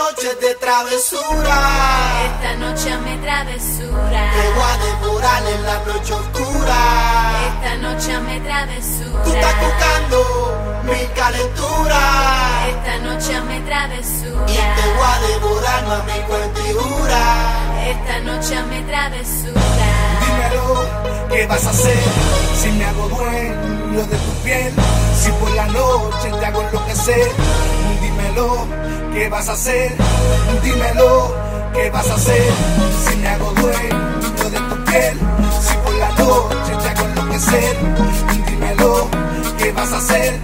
noche es de travesura. Esta noche hazme travesura. Te voy a devorar en la noche oscura. Esta noche hazme travesura. Tú estás buscando mi calentura. Esta noche hazme travesura. Y te voy a devorar, mami, cuentijura. Esta noche hazme travesura. Dímelo, ¿qué vas a hacer? Si me hago dueño de tu piel, si por la noche te hago enloquecer. Dímelo, ¿qué vas a hacer? Dímelo, ¿qué vas a hacer? Si me hago dueño de tu piel, si por la noche te hago enloquecer. Dímelo, ¿qué vas a hacer?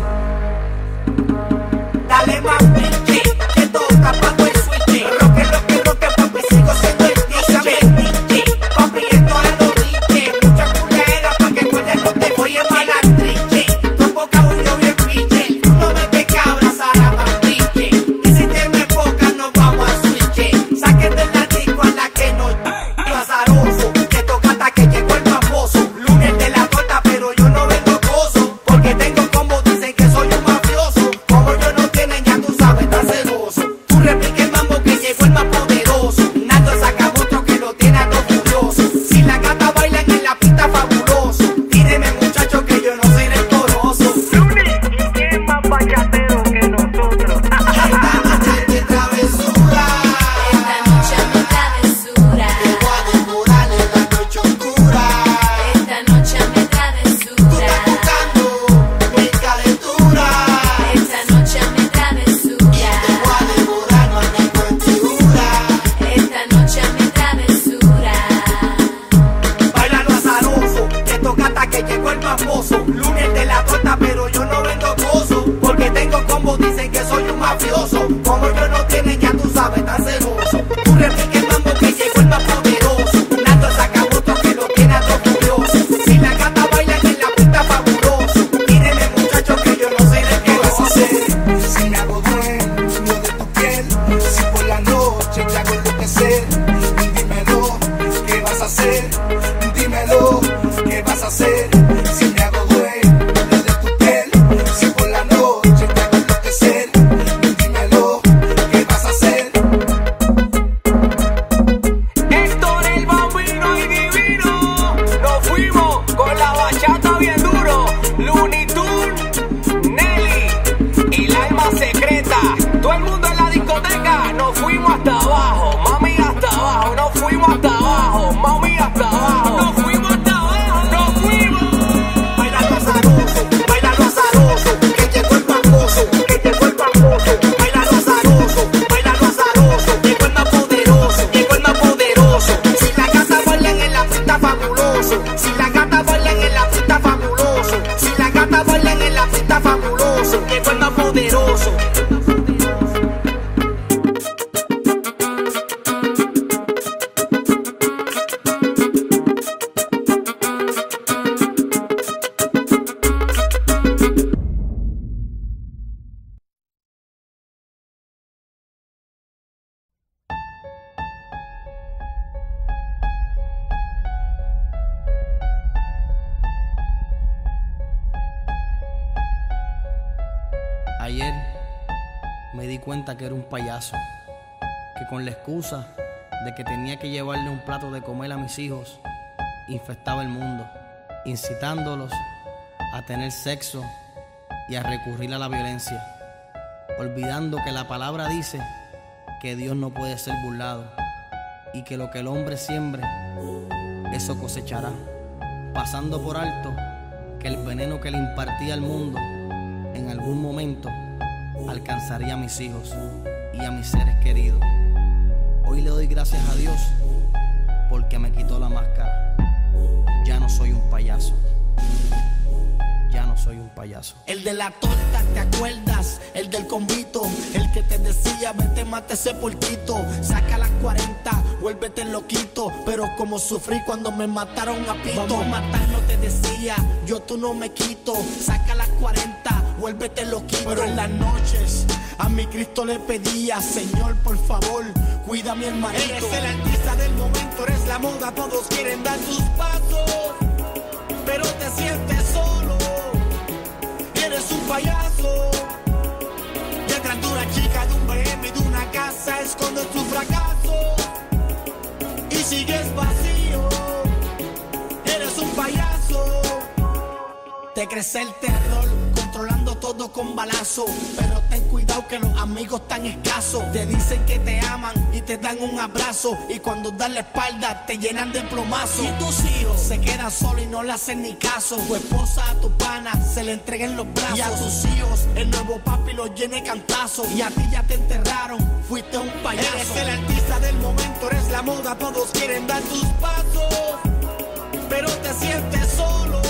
Dale más pinche, que toca pa' el switch. Roque, papi, sigo siendo el DJ. Papi, esto a los riches. Mucha culera pa' que cuentes, no te voy a embalar triche. Con boca yo bien pinche. Tú no ves que cabras a la mambiche. Y si tienes poca, nos vamos a switch. Saquen del disco a la que no. Yo azaroso, que toca hasta que llegó el famoso. Lunes de la torta, pero yo no vengo gozo. Porque tengo como dicen que soy un mafioso. Como yo no tienen, ya tú sabes, estás celoso. Tú replica el mambo que llegó el más poderoso. Nando saca mucho que lo tiene a todo furioso. Si la gata bailan en la pista, fabuloso. Tíreme, muchacho, que yo no soy rencoroso. Lunes, ¿y quién más bachatero que nosotros? Esta noche es de travesura. Esta noche hazme travesura. Te voy a devorar en la noche oscura. Esta noche hazme Tú travesura. estás buscando mi calentura. Esta noche hazme travesura. Te voy a devorar, mami, cuentijura. Esta noche hazme travesura. Bailalo azaroso, que toca hasta que llegó el famoso. Lunes de la torta, pero yo no vendo gozo. Porque tengo combo, dicen que soy un mafioso. Como yo no tienen, ya tú sabes, tan celoso. Tú replica el mambo que llegó el más poderoso. Nando saca otro que lo tiene a todo furioso. Si la gata baila en la pista, fabuloso. Tíreme, muchacho, que yo no soy ¿Qué vas a hacer? rencoroso. Si me hago dueño de tu piel, si por la noche te hago enloquecer. Dímelo, ¿qué vas a hacer? Dímelo, ¿qué vas a hacer? Si me hago dueño de tu piel, si por la noche te hago enloquecer. Dímelo, ¿qué vas a hacer? Héctor el Bambino y Divino, nos fuimos con la bachata bien duro. Looney Tunes, Nelly y la alma secreta. Todo el mundo en la discoteca, nos fuimos hasta abajo, mami hasta abajo, nos fuimos hasta abajo, mami hasta abajo, nos fuimos hasta abajo, nos fuimos. Bailalo azaroso, que llegó el famoso, Bailalo azaroso, llegó el más poderoso, Si la gata bailan en la pista, fabuloso. Si la gata bailan en la pista, fabuloso. Si la gata bailan en la pista, fabuloso. Llegó el más poderoso. Ayer me di cuenta que era un payaso, que con la excusa de que tenía que llevarle un plato de comer a mis hijos, infectaba el mundo, incitándolos a tener sexo y a recurrir a la violencia, olvidando que la palabra dice que Dios no puede ser burlado y que lo que el hombre siembre, eso cosechará, pasando por alto que el veneno que le impartía al mundo en algún momento alcanzaría a mis hijos y a mis seres queridos. Hoy le doy gracias a Dios porque me quitó la máscara. Ya no soy un payaso. Ya no soy un payaso. El de la torta, ¿te acuerdas? El del convito, el que te decía, vente, mate ese porquito. Saca las 40, vuélvete loquito. Pero como sufrí cuando me mataron a pito. Vamos a matarnos, te decía, yo tú no me quito. Saca las 40, vuélvete loquito. Pero en las noches a mi Cristo le pedía, Señor, por favor, cuida a mi hermanito. Eres el artista del momento, eres la moda, todos quieren dar tus pasos, pero te sientes solo. Eres un payaso. Detrás de una chica, de un BM y de una casa, es fracasos y sigues vacío. Eres un payaso. Te crece el terror, controlando todo con balazo. Pero ten cuidado que los amigos tan escasos. Te dicen que te aman y te dan un abrazo, y cuando dan la espalda te llenan de plomazo. Y tus hijos se quedan solos y no le hacen ni caso. Tu esposa a tu pana se le entrega en los brazos, y a tus hijos el nuevo papi los llena de cantazos. Y a ti ya te enterraron, fuiste un payaso. Eres el artista del momento, eres la moda, todos quieren dar tus pasos, pero te sientes solo.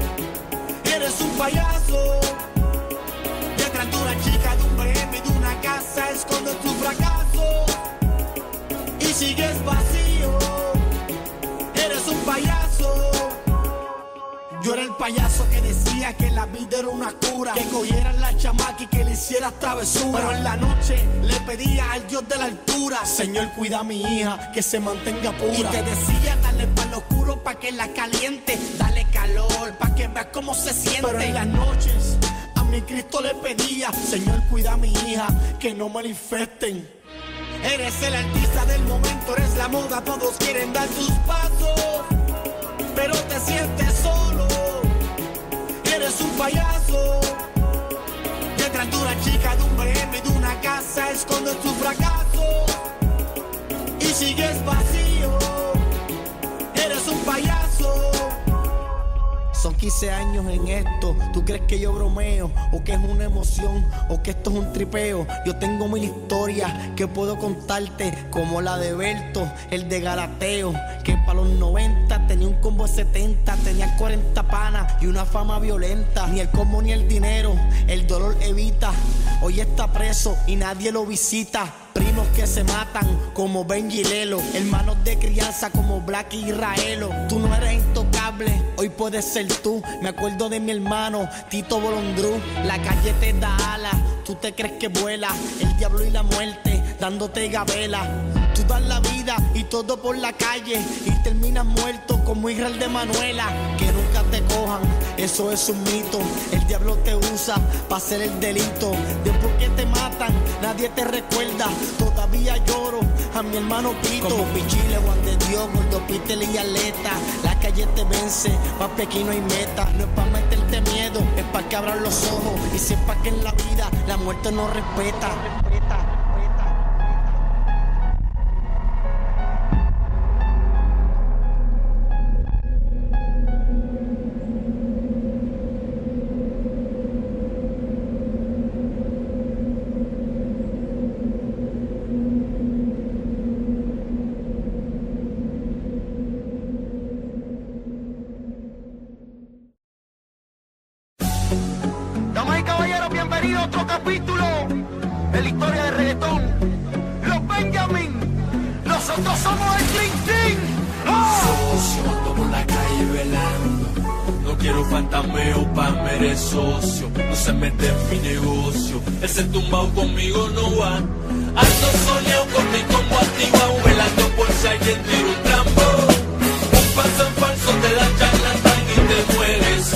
Eres un payaso. Detrás de una chica, de un BM, de una casa, escondes tus fracasos y sigues vacío. Eres un payaso. Yo era el payaso que decía que la vida era una cura, que cogieran la chamaca y que le hicieras travesura. Pero en la noche le pedía al Dios de la altura: Señor, cuida a mi hija, que se mantenga pura. Y te decía: dale para lo oscuro pa' que la caliente, dale calor pa' que veas cómo se siente. Pero en las noches a mi Cristo le pedía: Señor, cuida a mi hija, que no me la infecten. Eres el artista del momento, eres la moda, todos quieren dar tus pasos, pero te sientes solo. Eres un payaso. Detrás de una chica, de un BM, de una casa, escondes tus fracasos y sigues vacío. Eres un payaso. Son 15 años en esto. ¿Tú crees que yo bromeo? ¿O que es una emoción? ¿O que esto es un tripeo? Yo tengo mil historias que puedo contarte, como la de Berto, el de Galateo, que para los 90 tenía un combo de 70, tenía 40 panas y una fama violenta. Ni el combo ni el dinero, el dolor evita. Hoy está preso y nadie lo visita. Primos que se matan como Benji y Lelo, hermanos de crianza como Black y Israelo. Tú no eres intocable, hoy puedes ser tú. Me acuerdo de mi hermano Tito Bolondrú. La calle te da alas, tú te crees que vuela. El diablo y la muerte dándote gabela. Tú das la vida y todo por la calle y terminas muerto como Israel de Manuela. Que nunca te cojan, eso es un mito. El diablo te usa para hacer el delito. Después que te matan, nadie te recuerda. Todavía lloro a mi hermano Pito, como Pichile, Juan de Dios, Gordo Peter y Aleta. La calle te vence, más pequeño y meta. No es para meterte miedo, es para que abran los ojos y sepas que en la vida la muerte no respeta. Damas y caballeros, bienvenidos a otro capítulo de la historia del reggaetón. Los Benjamin, nosotros somos el Dream Team. Socio, ando por la calle velando. No quiero fantameo pa' merecer socio. No se mete en mi negocio. Ese tumbao conmigo no va. Ando soñado con mi combo activado, velando por si alguien tira un trambo. Un paso en falso te da charlatán y te mueres.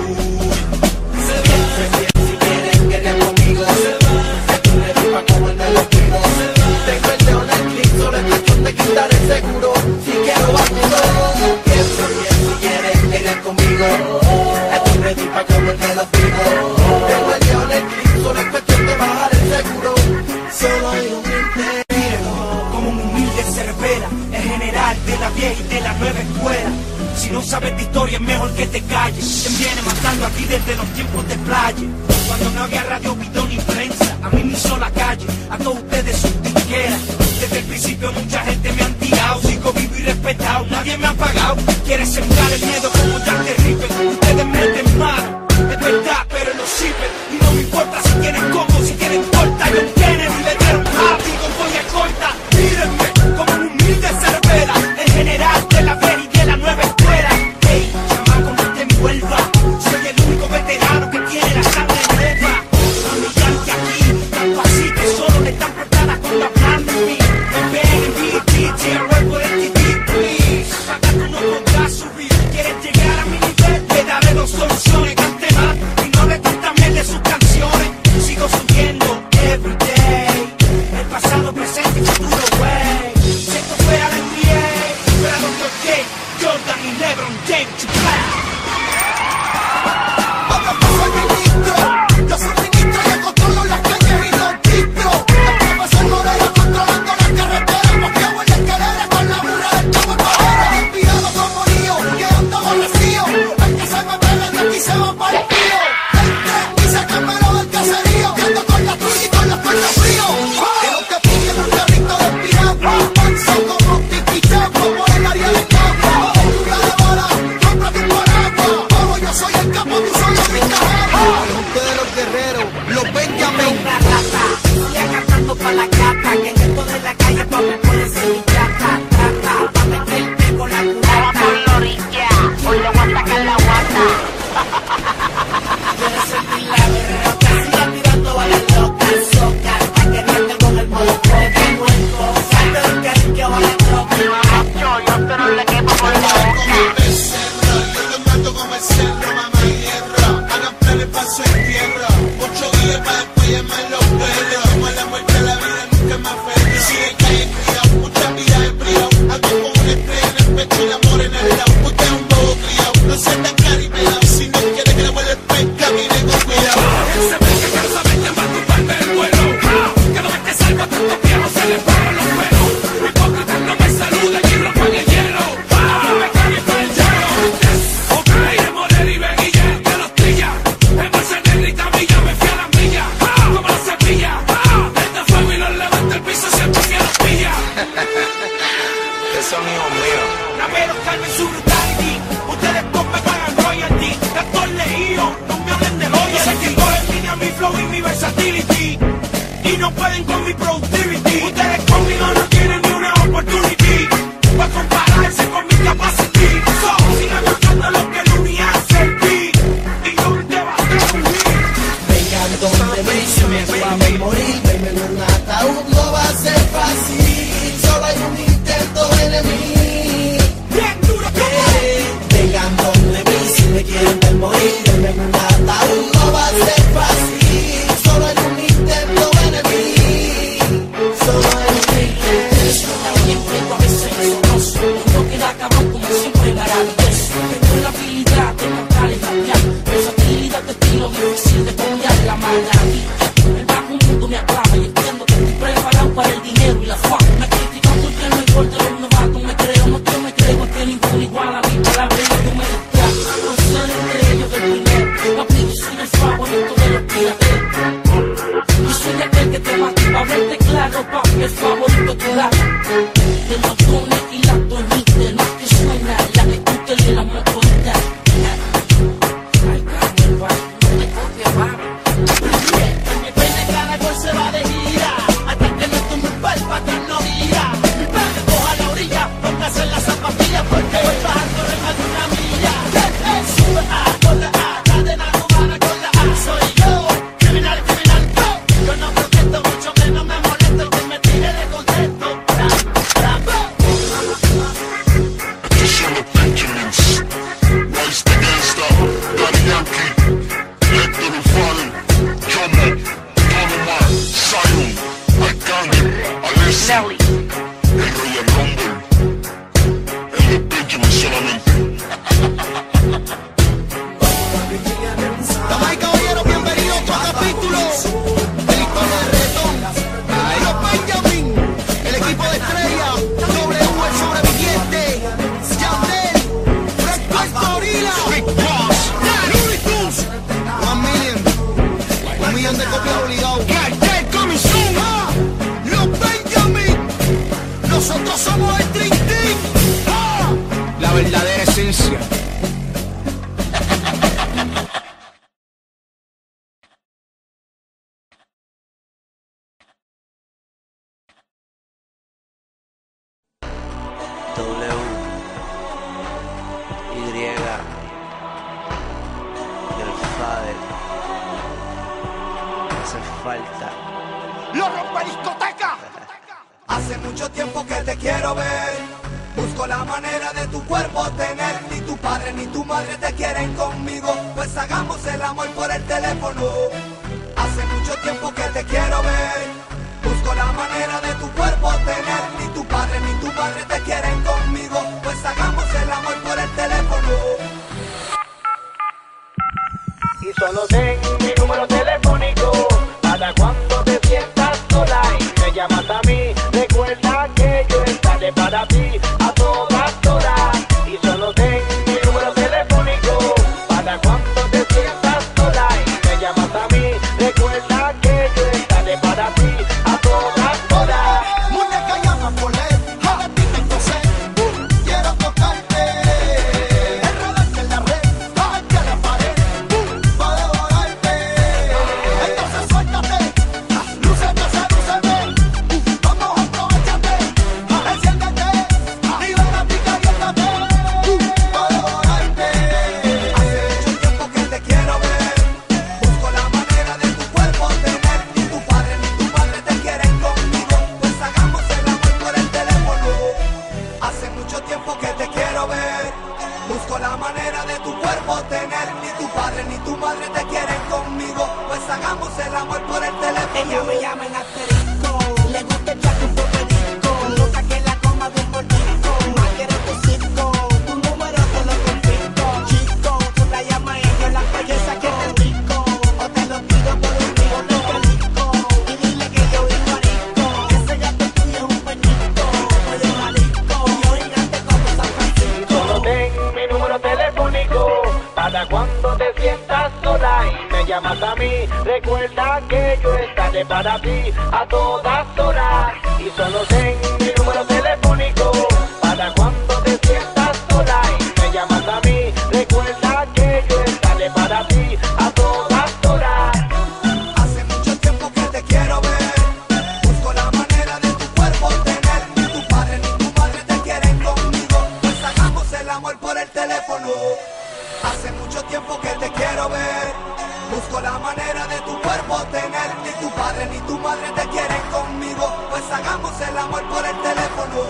Si quieren querer conmigo, tú le das pa' comerme los kilos. Tengo el león en clic, solo es cuestión de quitar el seguro. Si quiero vacilo, si quieren querer conmigo, estoy ready pa' comerme los kilos. Tengo el león en clic, solo es cuestión de bajar el seguro. Solo hay un como un humilde Cervera, el general de la vieja y de la nueva escuela. Si no sabes de historia es mejor que te calles. Quien viene matando aquí desde los tiempos de playa, cuando no había radio, video ni prensa. A mí me hizo la calle, a todos ustedes sus tiqueras. Desde el principio mucha gente me han tirado. Sigo vivo y respetado, nadie me ha pagado. Quieres sembrar el miedo como ya te ripen. Ustedes meten mano, es verdad, pero lo sirven. Y no me importa si tienen combo, si tienen corta. Yo tienen y le dieron happy con polla corta. Mírenme como un humilde Cervera, el general de la feria y de la nueva escuela. Hey, chamaco, no te envuelva. Soy el único veterano que tiene la sangre nueva. Humillante aquí, tanto así que solo le están prestadas con la plan de mí. Me ven en BT, te ruego por el TV, please. Para que tú no podrás subir. Quieres llegar a mi nivel, le daré dos soluciones. Cante más y no le también de sus canciones. Sigo subiendo every day. El pasado, presente y futuro, güey. le paro los pelos. Hipócritas no me saluden y rompan el hielo. Me calienta el hielo. Ok, Morel y Beguilla, que los trilla. En bolsa negrita milla me fui a las millas. Como la cepilla. Este fuego y los levanta el piso siempre que los pilla. Que son hijos míos. Raperos calmen su brutality. Ustedes me pagan royalty. Tanto leído, no me hablen de loyalty. Sé que cogen línea mi flow y mi versatility. Y no pueden con mi productivity. Ustedes conmigo no tienen ni una opportunity para compararse con mi capacity. So, sigan buscando lo que el uni hace el beat. Y yo te va a vivir. Vengan donde me si me suave morir, verme en un ataúd no va a ser fácil. Solo hay un intento de mí. Bien duro como Vengan donde me si me quieren ver morir, verme en un ataúd no va a ser fácil. Solo hay un intento de mí. Solo hay un intento. A veces sonoso, no queda cabrón como siempre maravilloso. Tengo la habilidad de cantar y rapear, versatilidad de estilo difícil de copiar. La maravilla, el bajo mundo me aclama y entiendo que estoy preparado para el dinero y la fama. Me critican porque no hay gol de los novatos, me creo, no que me creo, es que ninguno igual a mi palabra y yo me desplazo. No ser entre ellos el primero, papi, yo soy el favorito de los pirateros. Yo soy aquel que te mata, para verte claro, papi, el favorito tu lado. De los dones y la tonita, no que suena la que tú te le la motorita. Ay, Carmen, no te copies, papi. Depende cada gol se va de gira. Hasta que no tumbe un pal, pa' atrás no mira. Mi padre coja la orilla, póngase en las zapatillas porque voy bajando en más de una milla. Sube A con la A, cadena cubana con la A. Soy yo, criminal, criminal, go. Yo no protesto, mucho menos me molesto que me tire de contexto. Addition of Benjamins, Rice the Gangsta, Daddy Yankee, Hector el Fallen, Jomo, Panama, Zion, Arcángel, Alessi, el Royal Rumble, el de Benjamin solamente. Damas y caballeros, bienvenidos a otro capítulo de la historia del reggaetón. Los Benjamin, el equipo de estrella, W el sobreviviente, Yandel, Fred West Gorilla, Big Boss, Looney Tunes, 1 millón de copias obligados. Los Benjamin, nosotros somos el Dream Team. La verdadera esencia. Falta. ¡Lo rompe discoteca! Hace mucho tiempo que te quiero ver. Busco la manera de tu cuerpo tener. Ni tu padre ni tu madre te quieren conmigo. Pues hagamos el amor por el teléfono. Hace mucho tiempo que te quiero ver. Busco la manera de tu cuerpo tener. Ni tu padre ni tu madre te quieren conmigo. Pues hagamos el amor por el teléfono. Y solo ten mi número telefónico para cuando te sientas sola y me llamas a mí. Recuerda que yo estaré para ti a todas horas. Y solo ten mi número telefónico para cuando te sientas sola y me llamas a mí. Recuerda que yo estaré para ti a todas horas. Muñeca llama por él, ahora ti tengo sed. Quiero tocarte, enredarte en la red, bajarte a la pared, pa' devorarte. Entonces suéltate, lúcete, sedúceme. Vamos, aprovechate, enciéndete. mí. Recuerda que yo estaré para ti a todas horas. Y solo ten mi número telefónico para cuando te sientas sola y me llamas a mí. Recuerda que yo estaré para ti a todas horas. Hace mucho tiempo que te quiero ver. Busco la manera de tu cuerpo tener. Ni tu padre ni tu madre te quieren conmigo. Pues hagamos el amor por el teléfono. Hace mucho tiempo que te quiero ver. Busco la manera de tu cuerpo tener. Ni tu padre ni tu madre te quieren conmigo. Pues hagamos el amor por el teléfono.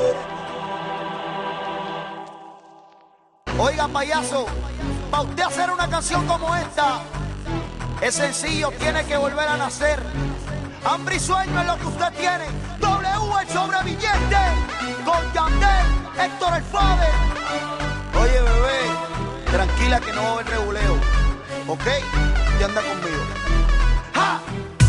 Oiga, payaso, para usted hacer una canción como esta, es sencillo, tiene que volver a nacer. Hambre y sueño es lo que usted tiene. W el sobreviviente, con Yandel, Héctor el Father. Oye, bebé, tranquila que no va a haber reguleo, ¿ok? Y anda conmigo. ¡Ja!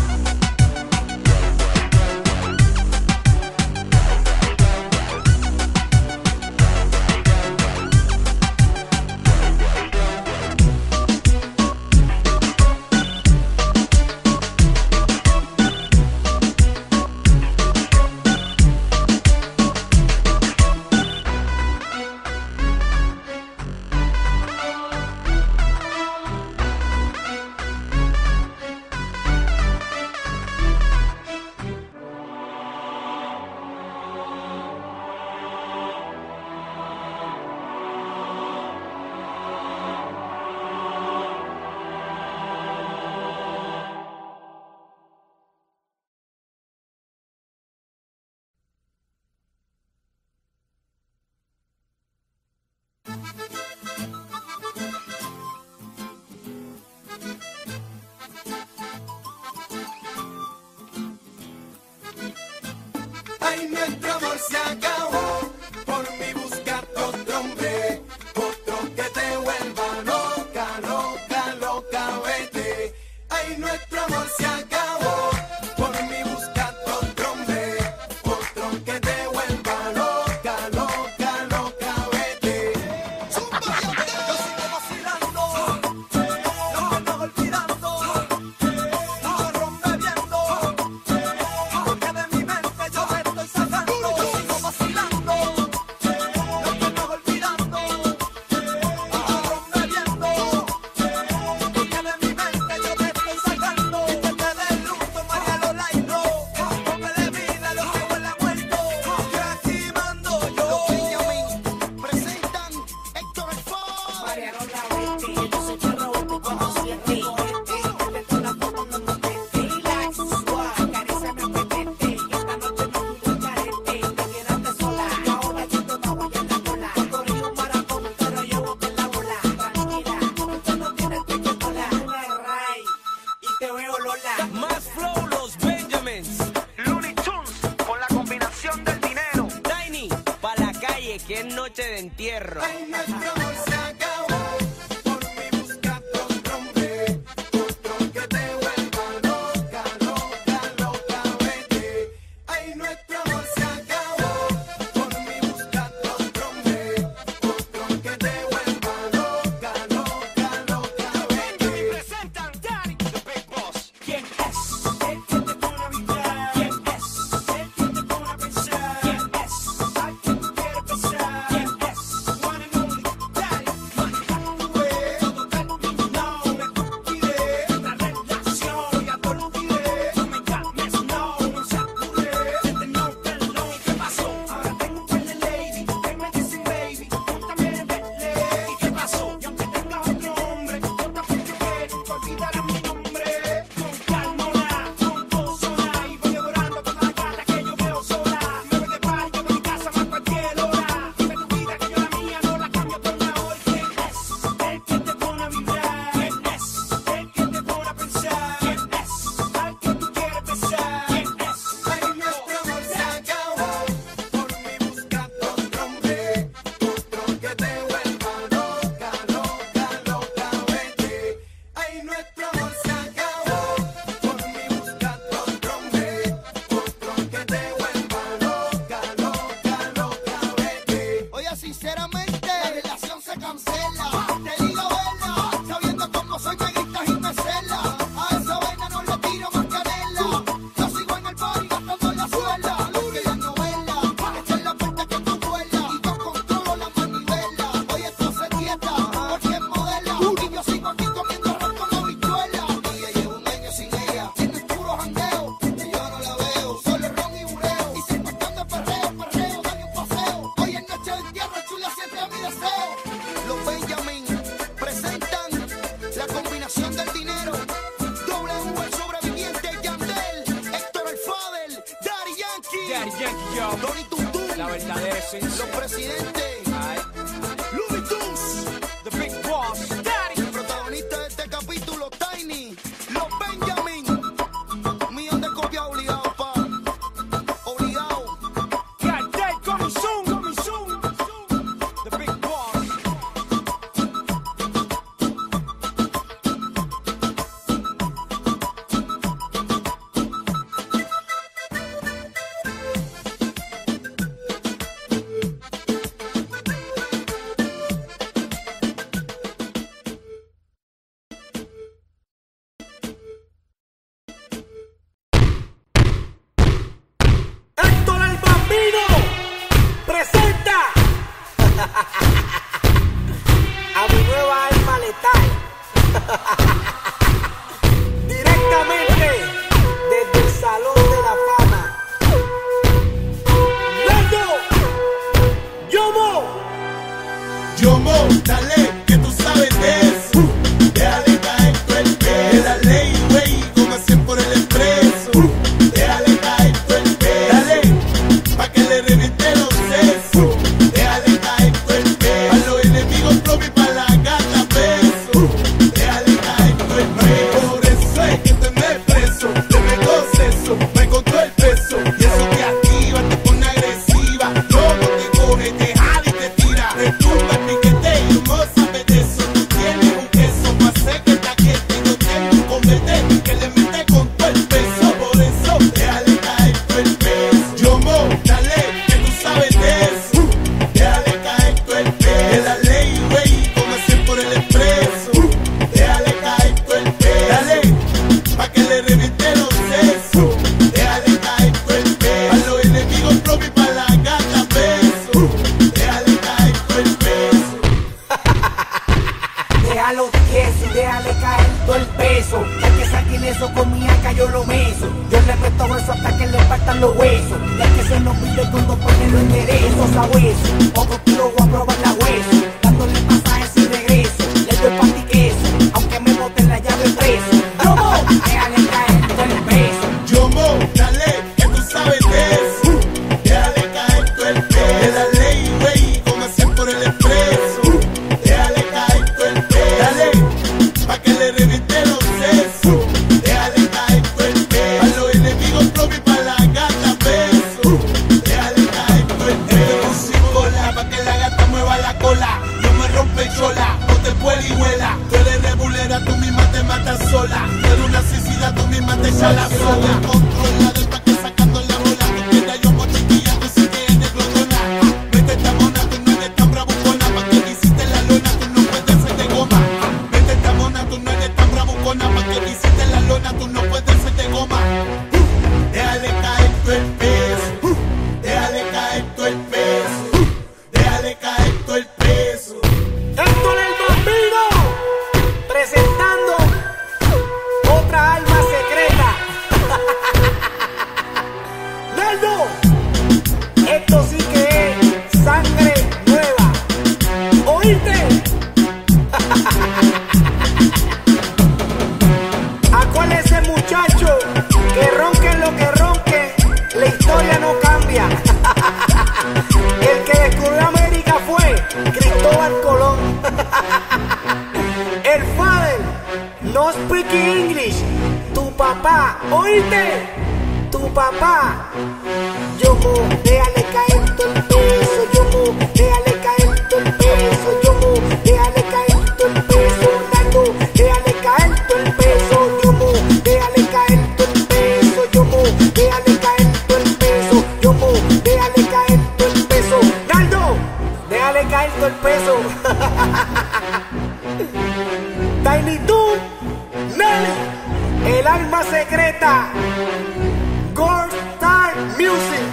Ay, nuestro amor se acabó. Por mí buscate otro hombre, otro que te vuelva loca, loca, loca, vete. Ay, nuestro amor se acabó. Por mí buscate otro hombre, otro que te vuelva loca, loca, loca, vete. Yo sigo vacilando, no me estoy olvidando, no rompe viendo, porque de mi mente yo me estoy sacando. Yo sigo vacilando, no me estoy olvidando, no rompe viendo, porque de mi mente yo me estoy sacando. Desde del luto, María Lola y no, póngale vida a lo que huele a muerto, que aquí mando yo. Los Benjamin presentan Héctor el Father. María Lola, vete, yo sé que robo tu consciente. Vete con la foto, no nos vete. Relax, suave, acaríciame, apetete. Que esta noche no tuyo carete. Te quedaste sola, ahora yo te voy en la cola. Yo corrí un maratón, pero yo boté la bola. Tranquila, usted no tiene que cola. Una ray, y te veo Lola. Más flow, los Benjamins. Looney Tunes, con la combinación del dinero. Tiny, pa' la calle, que es noche de entierro. Ay, nuestro amor se acabó. Por mí buscate otro hombre, otro que te vuelva loca, loca, loca, vete. Ay, nuestro amor se acabó. Por mí buscate otro hombre, otro que te vuelva loca, loca, loca, vete. Presentan Danny, the Big Boss. ¿Quién es el que te pone a vibrar? ¿Quién es el que te pone a pensar? ¿Quién es al que tú quieres besar? ¿Quién es one and only Daddy? Todo terminó, me estupidez. La relación ya te olvidé. No me llames, no se apure. Desde no Daddy Yankee, yo. Tony Tuntun, La verdadera esencia. los presidentes, Ay. Looney Tunes, The Big Boss. Daddy. el protagonista de este capítulo, Tiny, los Benjamin, un millón de copias obligados, pa, obligado. God damn, coming soon, coming soon. The Big Boss. Héctor el Bambino presenta a mi nueva alma letal directamente desde el Salón de la Fama. ¡Nando! ¡Yomo! Yomo, dale, que tú sabes de eso. Déjale caer todo el peso. La ley, güey, como hacen por el expreso. Déjale caer todo el peso. Dale, pa' que le reviente los sesos. Déjale caer todo el peso. A los enemigos propios y pa' la gata peso. Déjale caer todo el peso. Por eso es que te me preso. Te pego seso, me con todo el peso. Y eso te activa, te pone agresiva. Luego te coge, te jala y te tira. Retumba el piquete y no sabes de eso. Tú tienes un queso más seco que taquete. Yo tengo un convete que le mete con todo el peso. Por eso, déjale caer todo el peso. Yomo, dale, que tú sabes de eso. Déjale caer todo el peso. Es la ley, güey, como hacen por el expreso. Déjale caer todo el peso. Dale, pa' que le reviente los sesos. Déjale caer todo el peso. A los enemigos propios y pa' la gata peso. Déjale caer todo el peso. Déjalo tieso y déjale caer todo el peso. Ya que saquen eso con mi acá yo lo meso. Yo le meto hueso hasta que le faltan los huesos. Ya que se nos pide cuando ponen los enderezos a hueso. Otro tiro voy a probar la hueso. Dándole pasajes sin regreso. Le doy pan y queso, aunque me boten la llave preso. ¡Yomo! Déjale caer todo el peso. Yomo, dale, que tú sabes de eso. Déjale caer todo el peso. Es la ley, güey, como hacen por el expreso. Déjale caer todo el peso. Dale, pa' que le reviente los sesos. Déjale caer todo el peso. A los enemigos propios y pa' la gata peso. Déjale caer todo el peso. Sin cola, pa' que la gata mueva la cola. No me rompe chola, no te puede y vuela. Tú eres rebulera, tú misma te matas sola. Tú eres una suicida, tú misma te echa la soga. Controla del pa' que sacando la bola. Tú quieras yo por chiquilla, tú sí que eres glotona. Vete esta mona, tú no eres tan bravucona. Pa' que me hiciste la lona, tú no puedes ser de goma. Vete esta mona, tú no eres tan bravucona. Pa' que me hiciste la lona, tú no puedes ser de goma. Déjale caer todo el peso. Déjale caer todo el peso. Déjale caer todo el peso. Héctor el Bambino presentando otra alma secreta. Naldo, esto sí que es sangre nueva. ¿Oíste? ¿A cuál es ese muchacho que ronque lo que ronque? La historia no cambia. El que descubrió América fue Cristóbal Colón. El father no speak English. Tu papá, ¿oíste? Tu papá. Yomo, déjale caer todo el peso. Yomo, déjale caer todo el peso. Yomo, déjale caer todo el peso. Nando, déjale caer todo el peso. Yomo, déjale caer todo el peso. Yomo, déjale caer todo el peso. Yomo, déjale caer todo el peso. Nando, déjale caer todo el peso. Tiny Toon, Nelly, el alma secreta. Gold Star Music.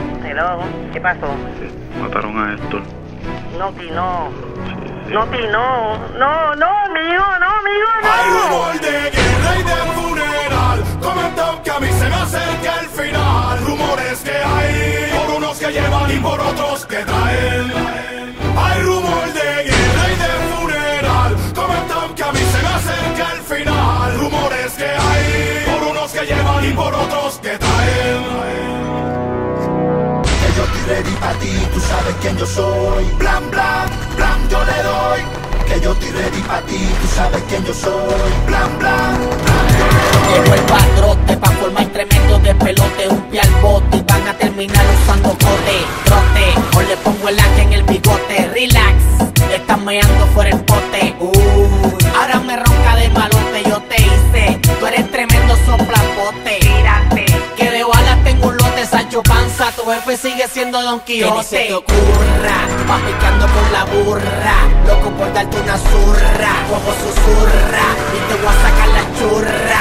Hello, ¿qué pasó? Mataron a Héctor. Noti, no. Noti, no. No, amigo, no. Hay rumor de guerra y de funeral. Comentan que a mí se me acerca el final. Rumores que hay por unos que llevan y por otros que traen. Hay rumor de guerra y de funeral. Comentan que a mí se me acerca el final. Rumores que hay por unos que llevan y por otros que traen. Yo estoy ready pa' ti, tú sabes quién yo soy. Blan, blan, blan, yo le doy. Que yo estoy ready pa' ti, tú sabes quién yo soy. Blan, blan, blan, yo le doy. Llegó el padrote pa' formar tremendo despelote. Un pie al bote y van a terminar usando cote, trote. O le pongo el hacha en el bigote. Relax, están meando fuera el pote. Ahora me ronca de malote, yo te hice. Tú eres tremendo soplapote. Tírate, que de balas tengo un lote. Sancho Panza, tu jefe sigue siendo Don Quijote. Que ni se te ocurra, va picando con la burra. Loco por darte una zurra, fuego susurra y te voy a sacar la churra.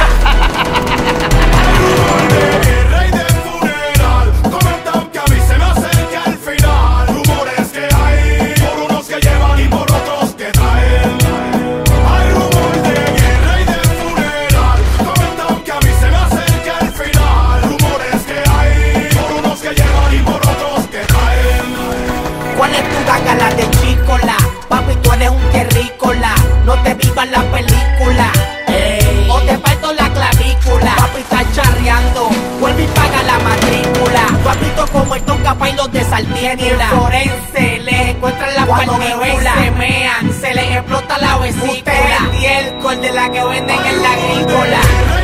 De guerra y de funeral. Comentan que a mí se me acerca el final. Rumores que hay por unos que llevan y por otros que traen. Hay rumor de guerra y de funeral. Comentan que a mí se me acerca el final. Rumores que hay por unos que llevan y por otros que traen. ¿Cuál es tu gaga? La de Chicola. Papi, tú eres un terrícola. No te vivas la película. Ey. O te parto la clavícula. Papi, está charreando. Vuelve y paga la matrícula. Papito como el Tonka Pay, los de Saltiénula. Forense, les encuentran la partícula. Se mean, se les explota la vesícula. Usted es estiércol de la que venden en la agrícola.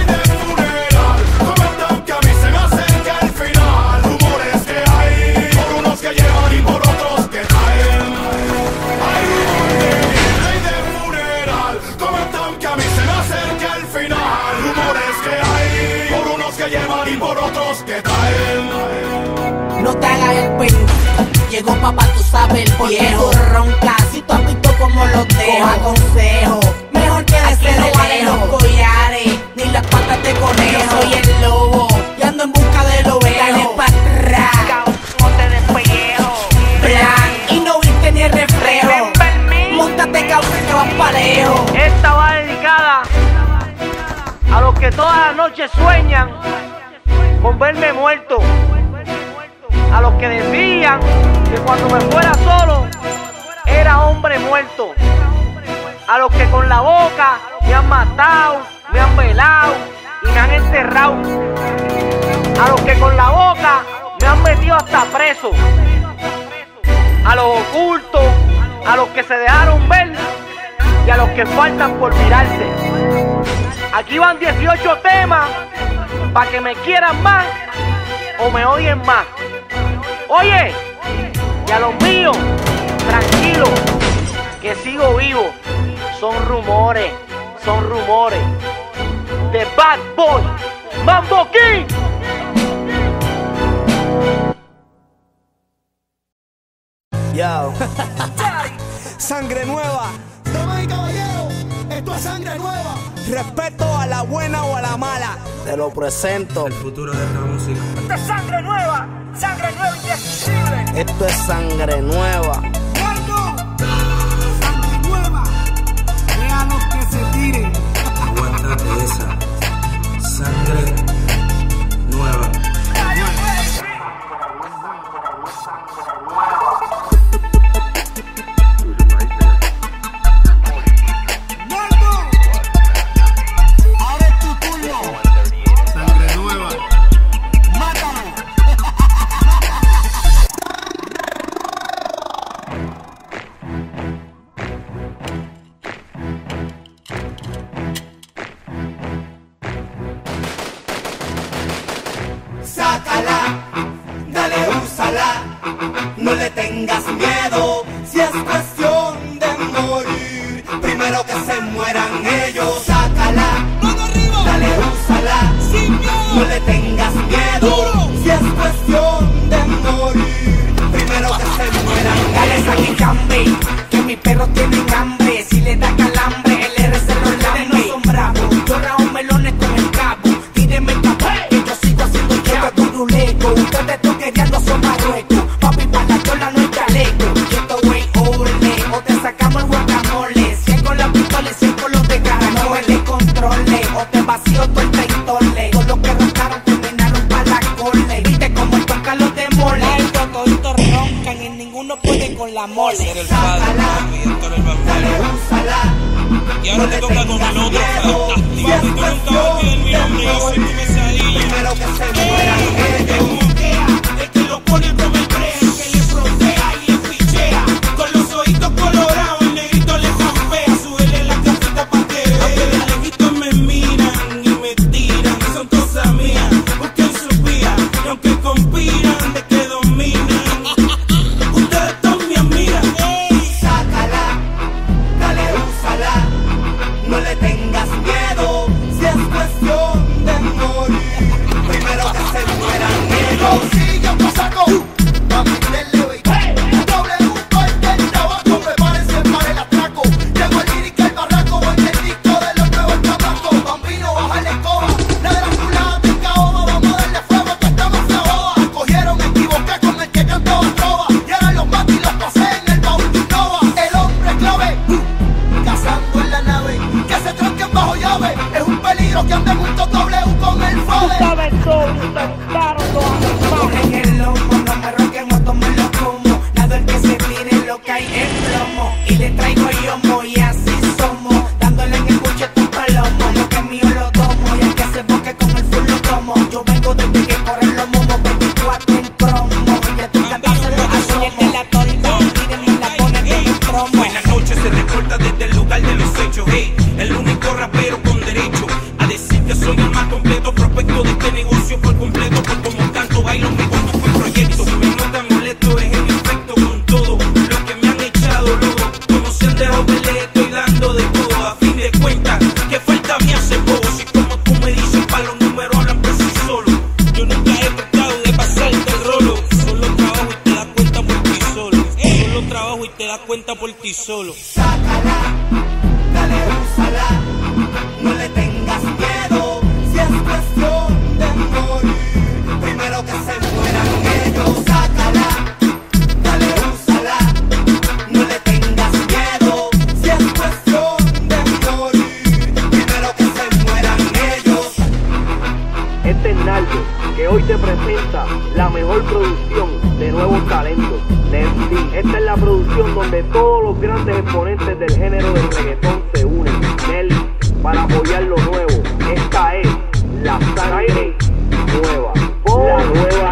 Comentan que a mí se me acerca el final. Rumores que hay por unos que llevan y por otros que traen. Hay rumor de guerra y de funeral. Comentan que a mí se me acerca el final. Rumores que hay por unos que llevan y por otros que traen. No te hagas el pendejo. Llegó papá, tú sabes el viejo. Tú roncas y tú has visto como los dejo. Coja consejo, mejor que de no valen los collares ni las patas de conejo. Yo soy el lobo y ando en busca del ovejo. Dale pa' atrás, monte de pellejo. Plan, y no viste ni el reflejo. Móntate cabrón que vas pa' lejos. Esta va dedicada a los que todas las noches sueñan con verme muerto. A los que decían que cuando me fuera solo era hombre muerto. A los que con la boca me han matado, me han velado y me han enterrado. A los que con la boca me han metido hasta preso. A los ocultos, a los que se dejaron ver y a los que faltan por mirarse. Aquí van 18 temas para que me quieran más o me odien más. Oye, y a los míos, tranquilo, que sigo vivo. Son rumores, de Bad Boy, Mambo King. Yo. Sangre nueva. Damas y caballeros, esto es sangre nueva. Respeto a la buena o a la mala. Te lo presento. El futuro de esta música. Esto es sangre nueva indescriptible. Esto es sangre nueva. Sangre nueva. Vean los que se tiren. Aguántate esa. Sangre nueva. Ahora es tu turno. Sangre nueva. Mátalo. Sácala, dale, úsala, no le tengas miedo. Si es cuestión de morir, primero que se mueran ellos. Sácala, dale, úsala, no le tengas miedo. Si es cuestión de morir, primero que se mueran ellos. Dale saque cambe, que mis perros tienen hambre. Si le da calambre, el RC los lambe. No son bravos, yo rajo melones con el cabo. Tírenme el cabo, que yo sigo haciendo yo turuleco. Ustedes toqueteando son más Marruecos. Papi, para la chola no hay chaleco. Esto güey, ole, o te sacamos el guacamole. Si es con la pistola, si es con los de caracol. No le controle, o te vacío todo el peitole. Todos los que roncaron terminaron para la cole. Viste como el toca los demole. Toditos roncan y ninguno puede con la mole. Ser el padre, papi, Héctor el Bambino. Y ahora te toca con el otro fantástico. Papi, tú nunca vas a olvidar mi nombre, yo soy tu pesadilla. Primero que se mueran ellos. El que lo pone a comer brea, que le frontea y le pichea. Con los ojitos colorados, el negrito le campea. Súbele la casita pa' que vea. Aunque de lejitos me miran y me tiran, son cosas mías. Busquen su vía, y aunque conspiran de que dominan, ustedes también miran. Sácala, dale, úsala. No le tengas miedo, si es cuestión de morir. Primero que se mueran ellos. Si yo te saco, mami, denle, baby. W corte el trabajo, prepárense para el atraco. Llegó el lírica, el barraco, en el disco de los nuevos chamacos. Bambino, baja la escoba, la de la chulada de caoba. Vamos a darle fuego, que estamos en la boda. Cogieron, me equivoqué con el que cantaba trova. Y ahora los matos y los pasé en el baúl de Innova. El hombre clave, cazando en la nave. Que se tranquen bajo llave, es un peligro que ande junto W con el fade. Sabes todo, te gustaron los animales. En el lomo, no me roquen o tomen los como. Nada el que se tire lo que hay en plomo. Y le traigo yomo y así somos. Dándole en el buche tu palomo. Lo que es mío lo tomo. Y el que se boque con el full lo tomo. Yo vengo desde que corren los momos. 24 en cromo. Y que tú cantas en los asomos. De la torta, mírenme la ponen en el promo. Buenas noches, se reporta desde el lugar de los hechos. Hey, el único rapero con derecho a decir que soy el más completo prospecto de este negocio por completo. Por como canto, bailo, me conduzco el proyecto. Si me notan molesto es el efecto con todo lo que me han echado loco. Como se han dejado ver, les estoy dando de todo. A fin de cuentas, que falta me hace bobo. Si como tú me dices, para los números hablan por sí solos. Yo nunca he tratado de pasarte el rolo. Solo trabajo y te das cuenta por ti solo. Solo trabajo y te das cuenta por ti solo. Sácala, dale, úsala. No le tengas miedo, si es cuestión de morir. Primero que se mueran ellos. Sácala, dale, úsala. No le tengas miedo, si es cuestión de morir. Primero que se mueran ellos. Este es Naldo, que hoy te presenta la mejor producción de nuevos talentos de MC. Esta es la producción donde todos los grandes exponentes del género del reggaetón se unen. Nelly, para apoyar lo nuevo. Esta es la sangre nueva, la nueva